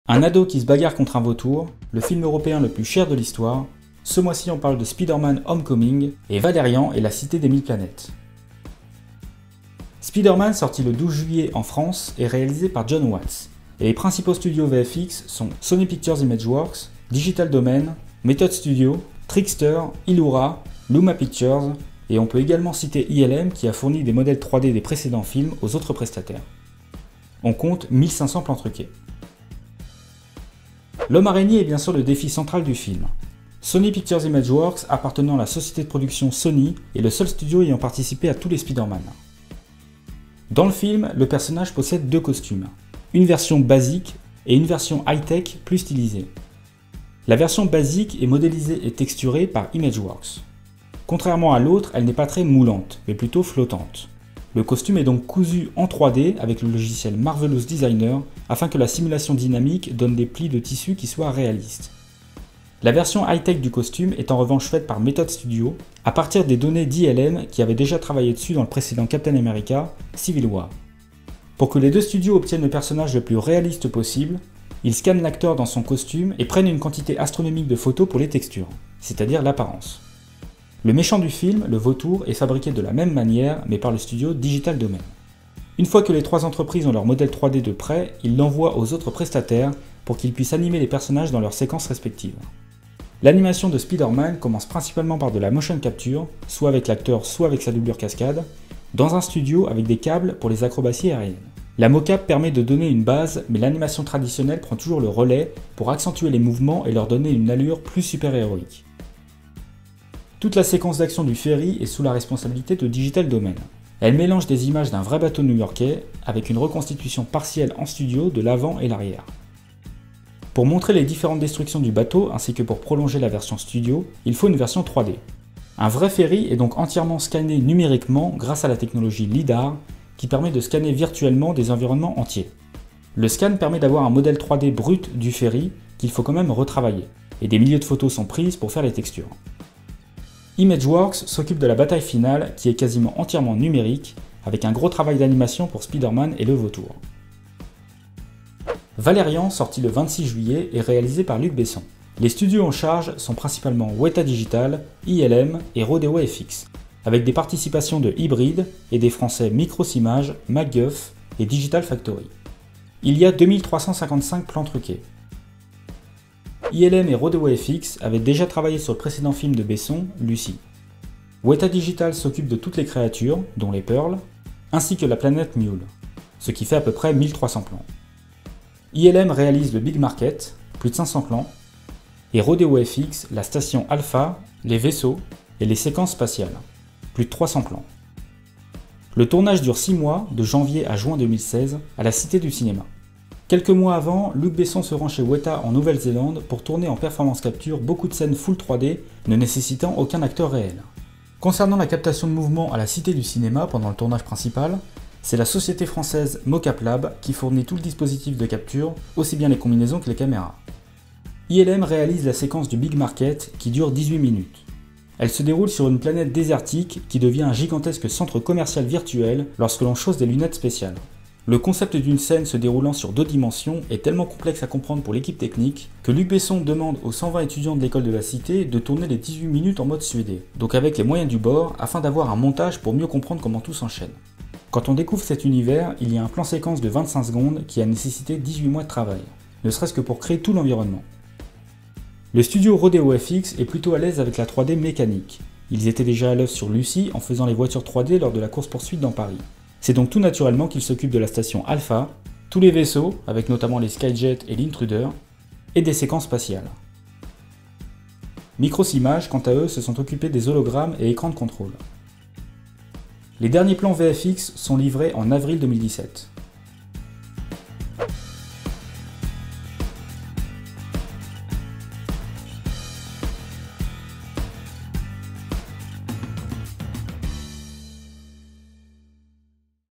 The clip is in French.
Un ado qui se bagarre contre un vautour, le film européen le plus cher de l'histoire. Ce mois-ci on parle de Spider-Man Homecoming et Valérian et la cité des 1000 planètes. Spider-Man, sorti le 12 juillet en France, est réalisé par Jon Watts. Et les principaux studios VFX sont Sony Pictures Imageworks, Digital Domain, Method Studio, Trickster, Ilura, Luma Pictures, et on peut également citer ILM qui a fourni des modèles 3D des précédents films aux autres prestataires. On compte 1500 plans truqués. L'homme araignée est bien sûr le défi central du film. Sony Pictures Imageworks, appartenant à la société de production Sony, est le seul studio ayant participé à tous les Spider-Man. Dans le film, le personnage possède deux costumes, une version basique et une version high-tech plus stylisée. La version basique est modélisée et texturée par Imageworks. Contrairement à l'autre, elle n'est pas très moulante, mais plutôt flottante. Le costume est donc cousu en 3D avec le logiciel Marvelous Designer afin que la simulation dynamique donne des plis de tissu qui soient réalistes. La version high-tech du costume est en revanche faite par Method Studio à partir des données d'ILM qui avaient déjà travaillé dessus dans le précédent Captain America, Civil War. Pour que les deux studios obtiennent le personnage le plus réaliste possible, ils scannent l'acteur dans son costume et prennent une quantité astronomique de photos pour les textures, c'est-à-dire l'apparence. Le méchant du film, le vautour, est fabriqué de la même manière mais par le studio Digital Domain. Une fois que les trois entreprises ont leur modèle 3D de prêt, ils l'envoient aux autres prestataires pour qu'ils puissent animer les personnages dans leurs séquences respectives. L'animation de Spider-Man commence principalement par de la motion capture, soit avec l'acteur soit avec sa doublure cascade, dans un studio avec des câbles pour les acrobaties aériennes. La mocap permet de donner une base, mais l'animation traditionnelle prend toujours le relais pour accentuer les mouvements et leur donner une allure plus super-héroïque. Toute la séquence d'action du ferry est sous la responsabilité de Digital Domain. Elle mélange des images d'un vrai bateau new-yorkais avec une reconstitution partielle en studio de l'avant et l'arrière. Pour montrer les différentes destructions du bateau ainsi que pour prolonger la version studio, il faut une version 3D. Un vrai ferry est donc entièrement scanné numériquement grâce à la technologie LiDAR qui permet de scanner virtuellement des environnements entiers. Le scan permet d'avoir un modèle 3D brut du ferry qu'il faut quand même retravailler, et des milliers de photos sont prises pour faire les textures. Imageworks s'occupe de la bataille finale qui est quasiment entièrement numérique avec un gros travail d'animation pour Spider-Man et le vautour. Valérian, sorti le 26 juillet, est réalisé par Luc Besson. Les studios en charge sont principalement Weta Digital, ILM et Rodeo FX, avec des participations de Hybrid et des français Microsimage, MacGuff et Digital Factory. Il y a 2355 plans truqués. ILM et Rodeo FX avaient déjà travaillé sur le précédent film de Besson, Lucie. Weta Digital s'occupe de toutes les créatures, dont les Pearls, ainsi que la planète Mule, ce qui fait à peu près 1300 plans. ILM réalise le Big Market, plus de 500 plans, et Rodeo FX, la station Alpha, les vaisseaux et les séquences spatiales, plus de 300 plans. Le tournage dure 6 mois, de janvier à juin 2016, à la Cité du Cinéma. Quelques mois avant, Luc Besson se rend chez Weta en Nouvelle-Zélande pour tourner en performance capture beaucoup de scènes full 3D ne nécessitant aucun acteur réel. Concernant la captation de mouvement à la Cité du Cinéma pendant le tournage principal, c'est la société française Mocap Lab qui fournit tout le dispositif de capture, aussi bien les combinaisons que les caméras. ILM réalise la séquence du Big Market qui dure 18 minutes. Elle se déroule sur une planète désertique qui devient un gigantesque centre commercial virtuel lorsque l'on chausse des lunettes spéciales. Le concept d'une scène se déroulant sur 2 dimensions est tellement complexe à comprendre pour l'équipe technique que Luc Besson demande aux 120 étudiants de l'école de la Cité de tourner les 18 minutes en mode suédé, donc avec les moyens du bord afin d'avoir un montage pour mieux comprendre comment tout s'enchaîne. Quand on découvre cet univers, il y a un plan séquence de 25 secondes qui a nécessité 18 mois de travail, ne serait-ce que pour créer tout l'environnement. Le studio Rodeo FX est plutôt à l'aise avec la 3D mécanique. Ils étaient déjà à l'œuvre sur Lucie en faisant les voitures 3D lors de la course-poursuite dans Paris. C'est donc tout naturellement qu'ils s'occupent de la station Alpha, tous les vaisseaux, avec notamment les Skyjet et l'Intruder, et des séquences spatiales. Microsimage, quant à eux, se sont occupés des hologrammes et écrans de contrôle. Les derniers plans VFX sont livrés en avril 2017.